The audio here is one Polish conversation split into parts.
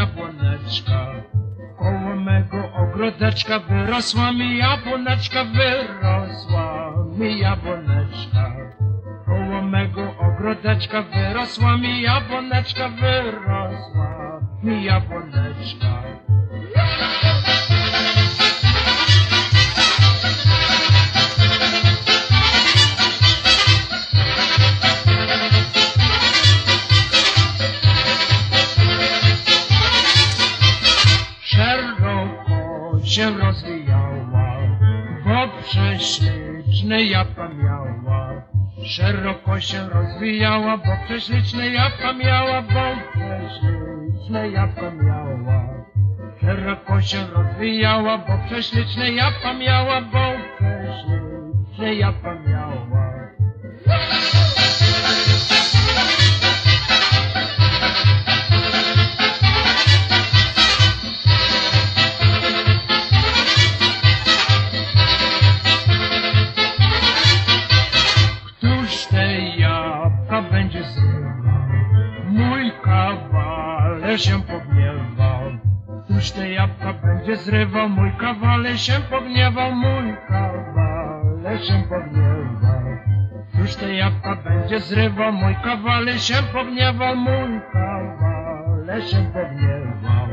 jabłoneczka. Koło mego ogrodeczka wyrosła mi jabłoneczka, wyrosła mi jabłoneczka. Koło mego ogrodeczka wyrosła mi jabłoneczka, wyrosła mi jabłoneczka. Szeroko się rozwijała, bo prześliczne jabłka miała. Szeroko się rozwijała, bo prześliczne jabłka miała, bo prześliczne jabłka miała. Szeroko się rozwijała, bo prześliczne jabłka miała, bo prześliczne jabłka miała. Będzie zrywał, mój kawaler się pogniewał. Któż te jabłka będzie zrywał, mój kawaler się pogniewał, mój kawaler się pogniewał. Któż te jabłka będzie zrywał, mój kawaler się pogniewał, mój kawaler się pogniewał.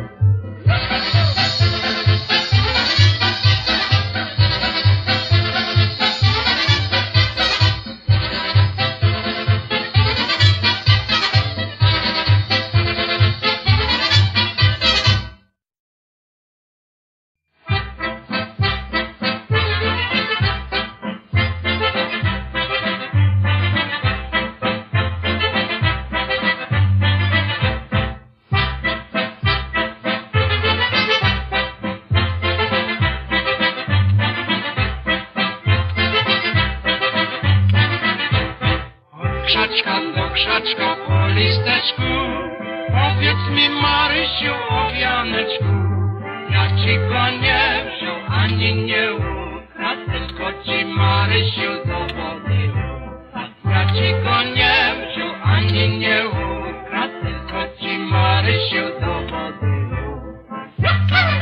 Krzaczka do krzaczka po listeczku, powiedz mi, Marysiu, o wianeczku. Ja ci go nie wziął, ani nie ukradł, tylko ci, Marysiu, do wody ukradł. Ja ci go nie wziął, ani nie ukradł, tylko ci, Marysiu, do wody ukradł.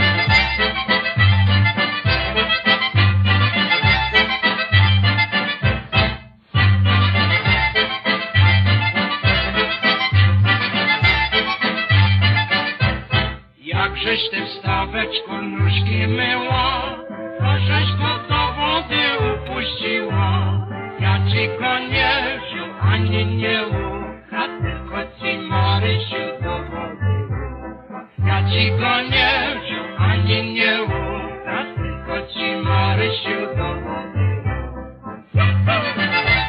Jakżeś ty wstaweczku nóżki myła, to żeś go do wody upuściła. Ja ci go nie wziął, ani nie ukradł, tylko ci, Marysiu, do wody ukradł. Ja ci go nie wziął, ani nie ukradł, tylko ci, Marysiu, do wody ukradł.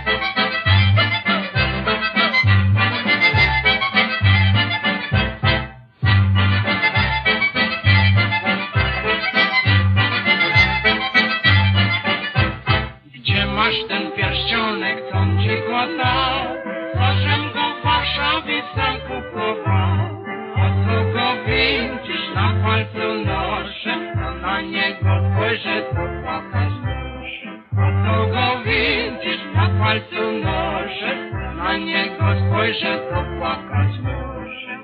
Masz ten pierścionek, co ci go dał, żem go w Warszawie sam kupował. O co go widzisz, na palcu noszę, to na niego spojrzę, to płakać muszę. O co go widzisz, na palcu noszę, to na niego spojrzę, to płakać muszę.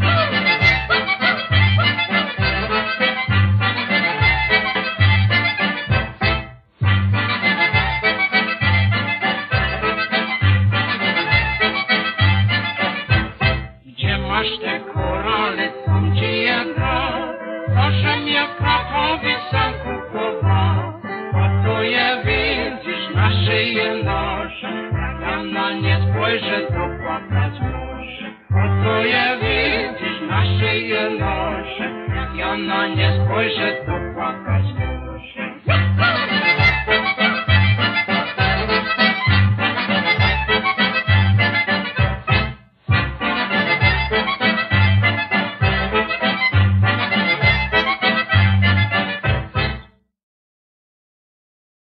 Masz te korale, co ci je dał, to żem je w Krakowie sam kupował. Po co je widzisz, na szyję noszę, jak ja na nie spojrzę, to płakać muszę. Po co je widzisz, na szyję noszę, jak ja na nie spojrzę, to